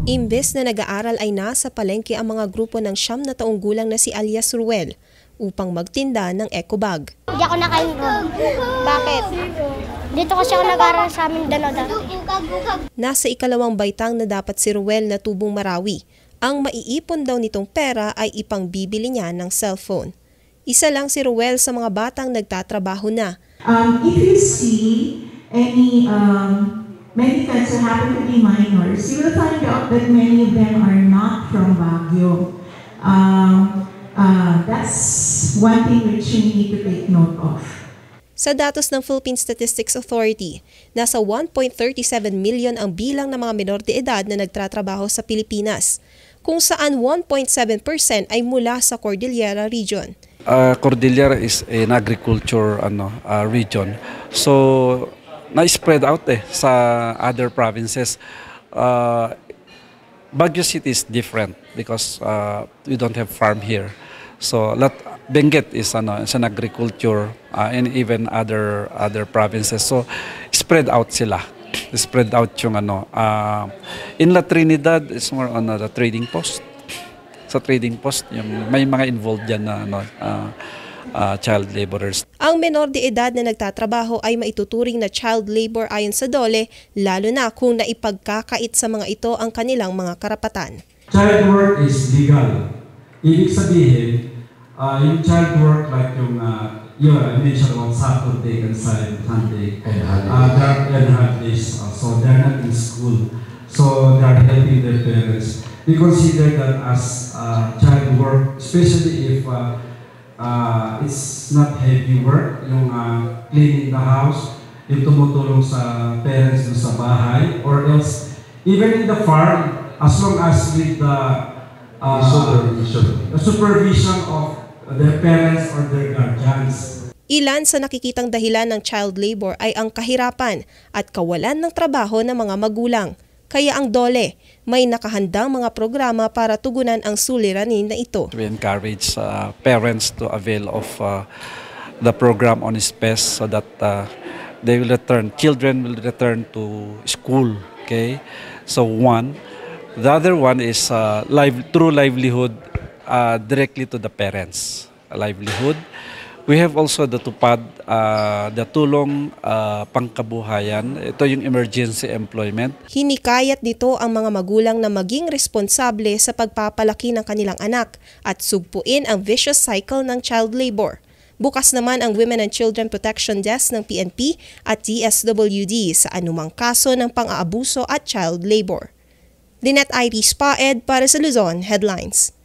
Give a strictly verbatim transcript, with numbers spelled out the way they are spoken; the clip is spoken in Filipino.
Imbes na nag-aaral ay nasa palengke ang mga grupo ng siyam na taong gulang na si Alias Ruel upang magtinda ng eco bag. Hindi ako nakaingon. Bakit? Dito kasi ako nag-aaral sa amin dano dati. Nasa ikalawang baitang na dapat si Ruel na tubong Marawi. Ang maiipon daw nitong pera ay ipangbibili niya ng cellphone. Isa lang si Ruel sa mga batang nagtatrabaho na. Um, if you see any um, many friends who happen to be minors, you will find out that many of them are not from Baguio. Um, uh, that's one thing which you need to take note of. Sa datos ng Philippine Statistics Authority, nasa one point three seven million ang bilang ng mga menor de edad na nagtatrabaho sa Pilipinas, kung saan one point seven percent ay mula sa Cordillera Region. Uh, Cordillera is an agriculture ano, uh, region. So, na-spread out eh sa other provinces. Uh, Baguio City is different because uh, we don't have farm here. So, lot, Benguet is ano, is an agriculture uh, and even other other provinces. So, spread out sila. Spread out yung ano. Uh, in La Trinidad, it's more on uh, the trading post. Sa trading post, yung may mga involved dyan na ano, uh, uh, child laborers. Ang menor de edad na nagtatrabaho ay maituturing na child labor ayon sa DOLE, lalo na kung naipagkakait sa mga ito ang kanilang mga karapatan. Child work is legal. Ibig sabihin, uh, yung child work like yung uh, yun, I mentioned about Saturday and Sunday, uh, they're and holidays, uh, so they're not in school, so they're helping their parents. We consider that as uh, child work, especially if uh, uh, it's not heavy work, yung uh, cleaning the house, yung tumutulong sa parents do sa bahay, or else even in the farm, as long as with the uh, supervision. the supervision of their parents or their guardians. Ilan sa nakikitang dahilan ng child labor ay ang kahirapan at kawalan ng trabaho ng mga magulang. Kaya ang DOLE may nakahandang mga programa para tugunan ang suliranin na ito. We encourage uh, parents to avail of uh, the program on S P E S so that uh, they will return, children will return to school. Okay, so one, the other one is uh, live, true livelihood uh, directly to the parents. A livelihood. We have also the TUPAD, uh, the tulong uh, pangkabuhayan. Ito yung emergency employment. Hinikayat nito ang mga magulang na maging responsable sa pagpapalaki ng kanilang anak at sugpuin ang vicious cycle ng child labor. Bukas naman ang Women and Children Protection Desk ng P N P at D S W D sa anumang kaso ng pang-aabuso at child labor. Lynette Iris Paed para sa Luzon Headlines.